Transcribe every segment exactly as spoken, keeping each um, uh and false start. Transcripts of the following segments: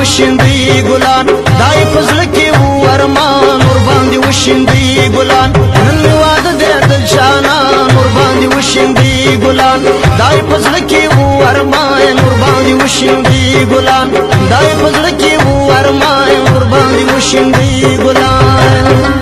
وشندي ګلان دای فضل کې و ارمان ور باندې وشندي ګلان نن واده دې د جانا ور باندې وشندي ګلان دای فضل کې و ارمان ور باندې وشندي ګلان دای فضل کې و ارمان ور باندې وشندي ګلان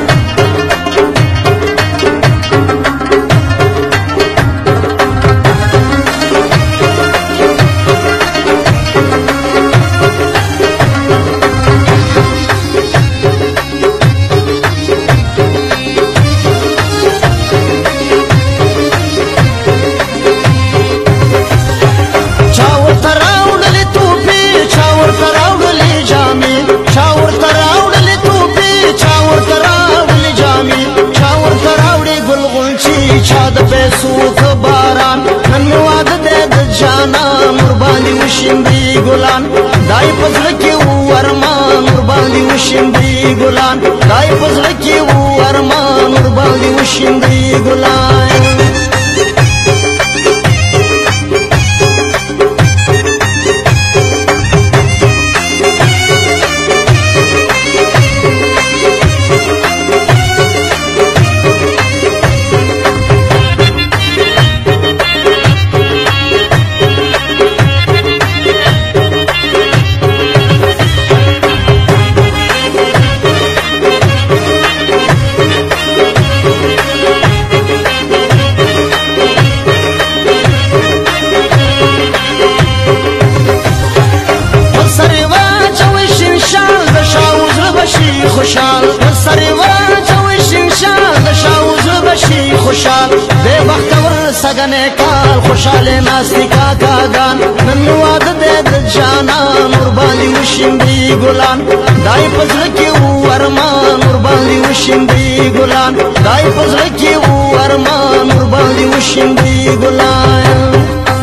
سوک باران نن واده دې د جانا مور باندې وشندي ګلان دای فضل کې و ارمان مور باندې وشندي ګلان دای فضل کې و ارمان مور باندې وشندي ګلان خوشحال سری واچوي شمشال د شاوز بشي خوشحال به بختور سګنه کال خوشاله ناستی کاکاګان نن واده دې د جانا نور باندې وشندي ګلان دای فضل کې و ارمان نور باندې وشندي ګلان دای فضل کې و ارمان نور باندې وشندي ګلان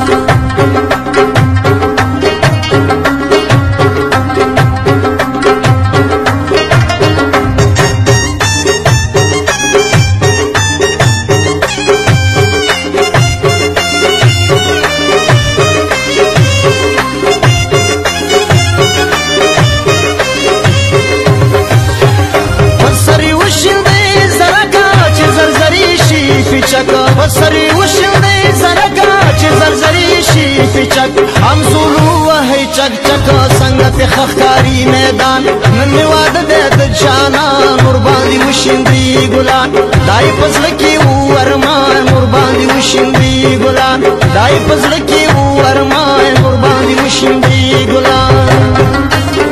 بسری وشندي زرکا چې زرزری شي فچک هم زولو وهي چک چک څنګه خخکاری میدان نن واده دې د جانا نور باندې وشندي ګلان دای فضل کې و ارمان نور باندې وشندي ګلان دای فضل کې و ارمان نور باندې وشندي ګلان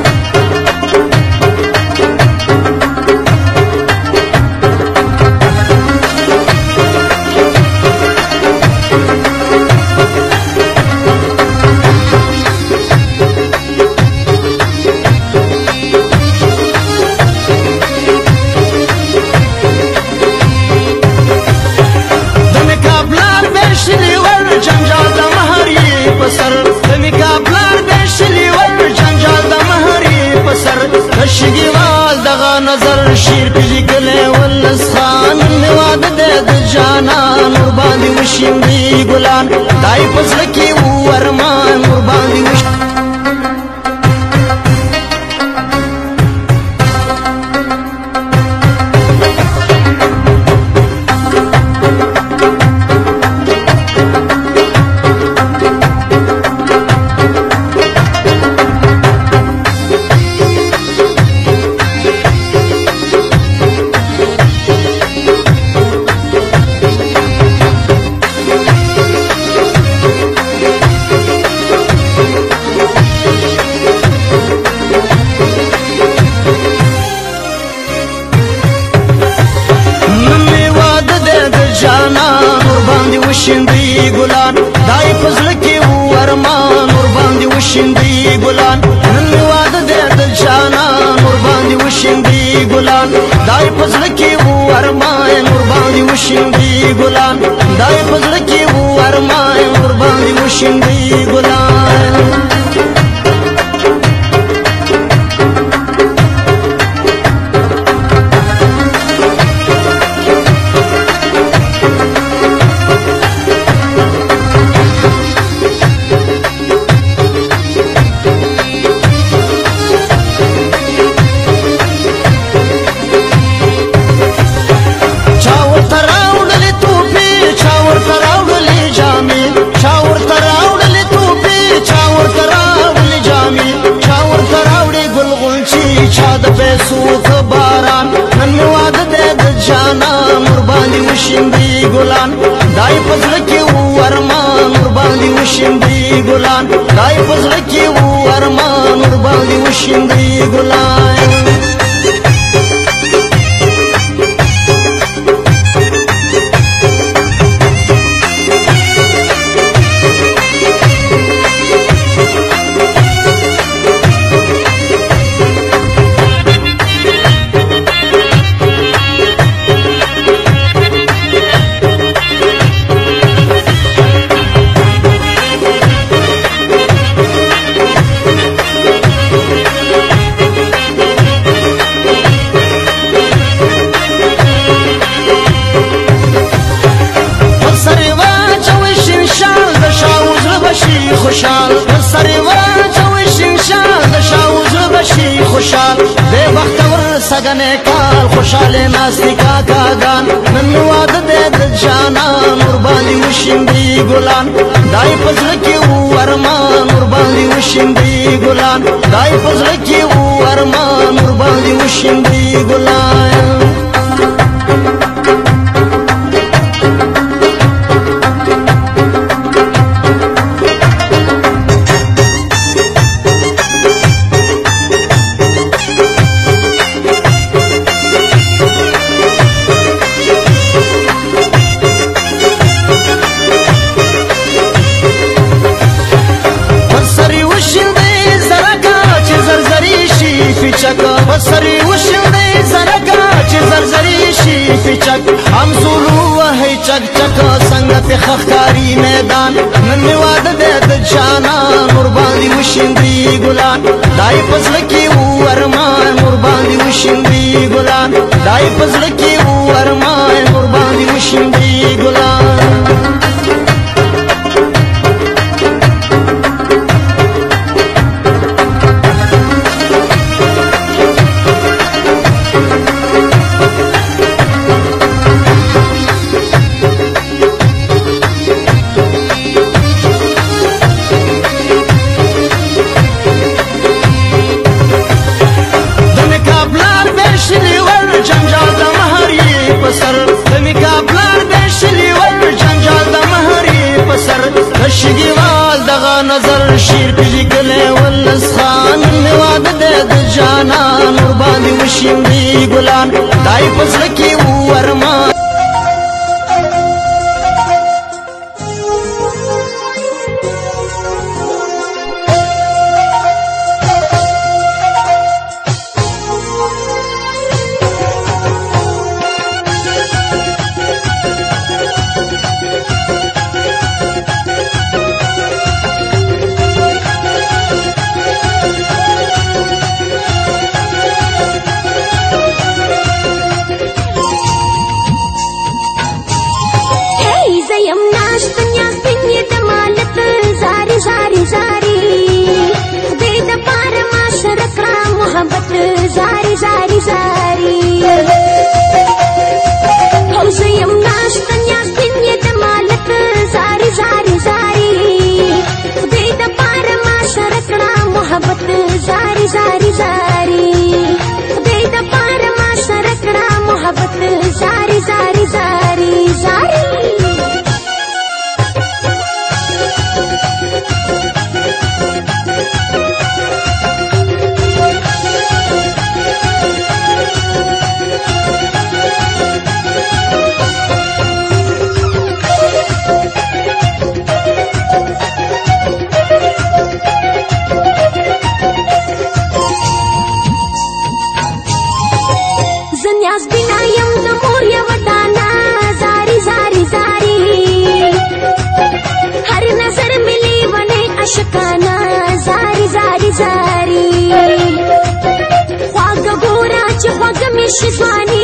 شګیوال دغه نظر شیر پلی کله ولس خان نواده دې د جانا نور باندې وشندي ګلان دای فضل کې و ارمان نور باندې وش وشندي ګلان دای فضل کې و ارمان ور باندې وشندي ګلان نن واده دې د جانا ور باندې وشندي ګلان دای فضل کې و ارمان ور باندې وشندي ګلان دای فضل کې و ارمان ور باندې وشندي ګلان چا د پیسو که باران نن مې واده دی د جانان ورباندې وشیندي ګلان دای په زړه کې و ارمان ورباندې وشیندي ګلان دای په زړه کې و ارمان ورباندې وشیندي ګلان خوشحال سری واچوي شمشال د شاوز بشي خوشحال بے بختور سګنه کال خوشاله ناستی کاکاګان نن واده د جانان ور باندې وشیندي ګلان دای پزړه کې و ارمان ور باندې وشیندي ګلان دای پزړه کې و ارمان ور باندې وشیندي ګلان بسری وشلدی زرکا چه زرزری شی فیچک هم زولو وحی چک چک سنگ پی خخکاری میدان نن واده دید جانان مرباندی وشندی گلان دای پزلکی و ارمان مرباندی وشندی گلان دای پزلکی و ارمان مرباندی وشندی گلان شګیوال دغه نظر شیر کلی کله ولس خان واده د جانان ور باندې وشیندي ګلان دای پزړه کې و ارمان زاری زاری زاری او زیم ناشتن یا سپین د مالک زاری زاری زاری دې د پار ما سره کړه محبت زاری زاری زاری دې د پار ما سره کړه محبت زاری زاری زاری زاری زاری خواږه ګوره چې خواږه مې شي ځواني